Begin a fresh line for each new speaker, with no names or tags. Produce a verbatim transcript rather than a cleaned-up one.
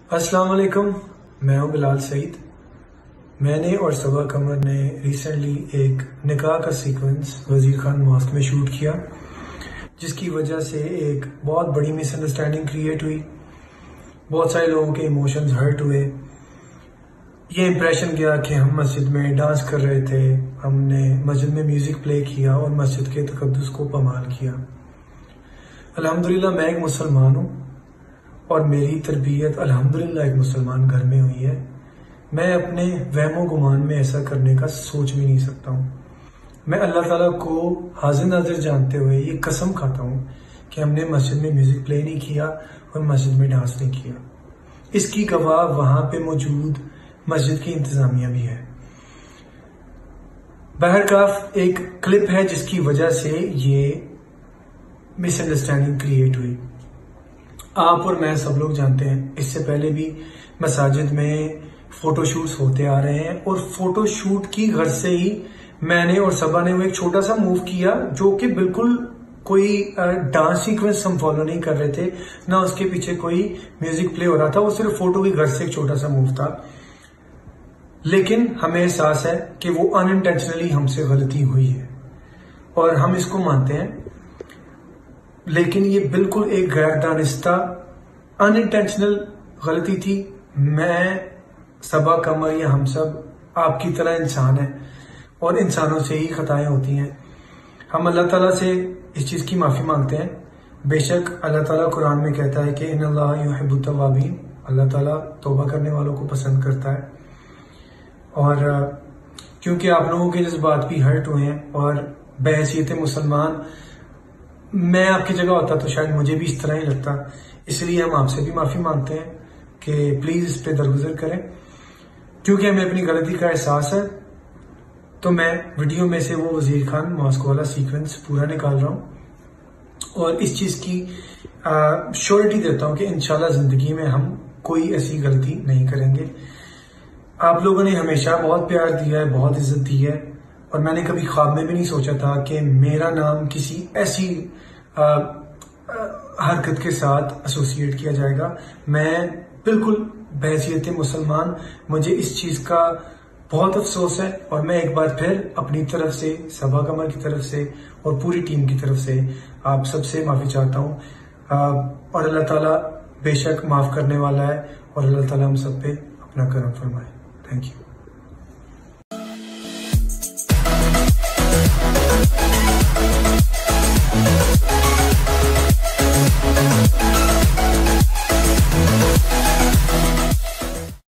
السلام علیکم، میں ہوں بلال سعید۔ میں نے اور صبا قمر نے ریسنٹلی ایک نکاح کا سیکوینس وزیر خان ماسک میں شوٹ کیا، جس کی وجہ سے ایک بہت بڑی مس انڈرسٹینڈنگ کریٹ ہوئی۔ بہت سارے لوگوں کے ایموشنز ہرٹ ہوئے۔ یہ امپریشن گیا کہ ہم مسجد میں ڈانس کر رہے تھے، ہم نے مسجد میں میوزک پلے کیا اور مسجد کے تقدس کو پامال کیا۔ الحمدللہ میں ایک مسلمان ہوں اور میری تربیت الحمدللہ ایک مسلمان گھر میں ہوئی ہے۔ میں اپنے وہم و گمان میں ایسا کرنے کا سوچ بھی نہیں سکتا ہوں۔ میں اللہ تعالیٰ کو حاضر ناظر جانتے ہوئے یہ قسم کھاتا ہوں کہ ہم نے مسجد میں میوزک پلے نہیں کیا اور مسجد میں ڈانس نہیں کیا۔ اس کی گواہ وہاں پہ موجود مسجد کی انتظامیہ بھی ہے۔ بہرکاف ایک کلپ ہے جس کی وجہ سے یہ مس انڈرسٹینڈنگ کریٹ ہوئی۔ آپ اور میں سب لوگ جانتے ہیں اس سے پہلے بھی مساجد میں فوٹو شوٹس ہوتے آ رہے ہیں، اور فوٹو شوٹ کی غرض سے ہی میں نے اور صبا نے وہ ایک چھوٹا سا موو کیا جو کہ بالکل کوئی ڈانس سیکوینس ہم فالو نہیں کر رہے تھے، نہ اس کے پیچھے کوئی میوزک پلے ہو رہا تھا، وہ صرف فوٹو کی غرض سے ایک چھوٹا سا موو تھا۔ لیکن ہمیں احساس ہے کہ وہ ان انٹینشنلی ہم سے غلطی ہوئی ہے اور ہم اس کو مانتے ہیں، لیکن یہ بالکل ایک غیر دانستہ ان انٹینشنل غلطی تھی۔ میں، صبا قمر یا ہم سب آپ کی طرح انسان ہیں اور انسانوں سے ہی خطائیں ہوتی ہیں۔ ہم اللہ تعالیٰ سے اس چیز کی معافی مانگتے ہیں۔ بے شک اللہ تعالیٰ قرآن میں کہتا ہے کہ ان اللہ یحب التوابین، اللہ تعالیٰ توبہ کرنے والوں کو پسند کرتا ہے۔ اور کیونکہ آپ لوگوں کے جذبات بھی ہرٹ ہوئے ہیں اور بحیثیت مسلمان میں آپ کی جگہ ہوتا تو شاید مجھے بھی اس طرح ہی لگتا، اس لیے ہم آپ سے بھی معافی مانگتے ہیں کہ پلیز اس پہ درگزر کریں۔ کیونکہ ہمیں اپنی غلطی کا احساس ہے تو میں ویڈیو میں سے وہ وزیر خان ماسک والا سیکوینس پورا نکال رہا ہوں اور اس چیز کی شیورٹی دیتا ہوں کہ انشاءاللہ زندگی میں ہم کوئی ایسی غلطی نہیں کریں گے۔ آپ لوگوں نے ہمیشہ بہت پیار دیا ہے، بہت عزت دی ہے، اور میں نے کبھی خواب میں بھی نہیں سوچا تھا کہ میرا نام کسی ایسی آ, آ, حرکت کے ساتھ ایسوسیٹ کیا جائے گا۔ میں بالکل بحیثیت مسلمان، مجھے اس چیز کا بہت افسوس ہے، اور میں ایک بار پھر اپنی طرف سے، صبا قمر کی طرف سے اور پوری ٹیم کی طرف سے آپ سب سے معافی چاہتا ہوں، آ, اور اللہ تعالیٰ بے شک معاف کرنے والا ہے، اور اللہ تعالیٰ ہم سب پہ اپنا کرم فرمائے۔ Thank you.